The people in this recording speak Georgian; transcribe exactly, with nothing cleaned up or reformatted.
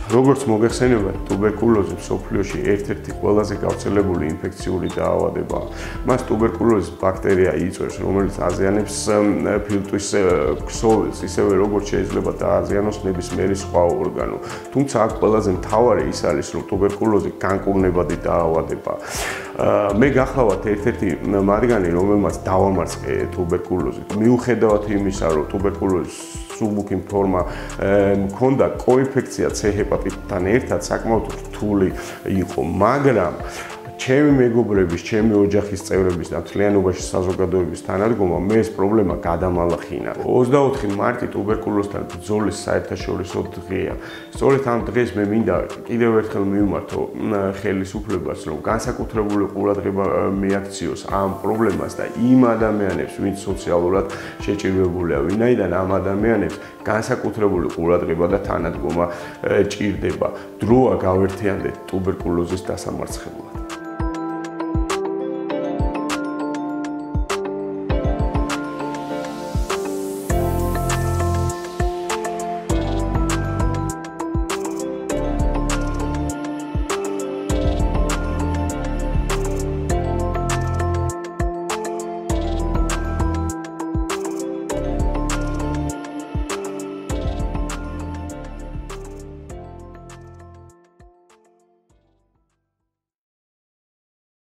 როგორც მოგეხსენებათ, ტუბერკულოზი მსოფლიოში ერთ-ერთი ყველაზე გავრცელებული ინფექციური დაავადებაა. მას ტუბერკულოზის ბაქტერია იწვევს, რომელიც აზიანებს ფილტვის ქსოვილს, ისევე როგორც შეიძლება დააზიანოს ნებისმიერი სხვა ორგანო. თუმცა აქ ყველაზე მთავარი ის არის, რომ ტუბერკულოზი განკურნებადი დაავადებაა. მე გახლავთ ერთ-ერთი მათგანი, რომელმაც დავამარცხე ტუბერკულოზი. მიუხედავად იმისა, რომ ტუბერკულოზის სუბუქი ფორმა მქონდა, კოინფექცია C ჰეპატიტთან ერთად საკმაოდ რთული იყო, მაგრამ ჩემი მეგობრების, ჩემი ოჯახის წევრების და მთლიანობაში საზოგადოების თანადგომა მე ეს პრობლემა გადამალახინა. ოცდაოთხი მარტი ტუბერკულოზთან ბრძოლის საერთაშორისო დღეა. სწორედ ამ დღეს მე მინდა კიდევ ერთხელ მივმართო ხელისუფლებას, რომ განსაკუთრებული ყურადღება მიაქციოს ამ პრობლემას და იმ ადამიანებს, ვინც სოციალურად შეჭირვებულია, ვინაიდან ამ ადამიანებს განსაკუთრებული ყურადღება და თანადგომა ჭირდება. დროა გავერთიანდეთ ტუბერკულოზის დასამარცხებლად.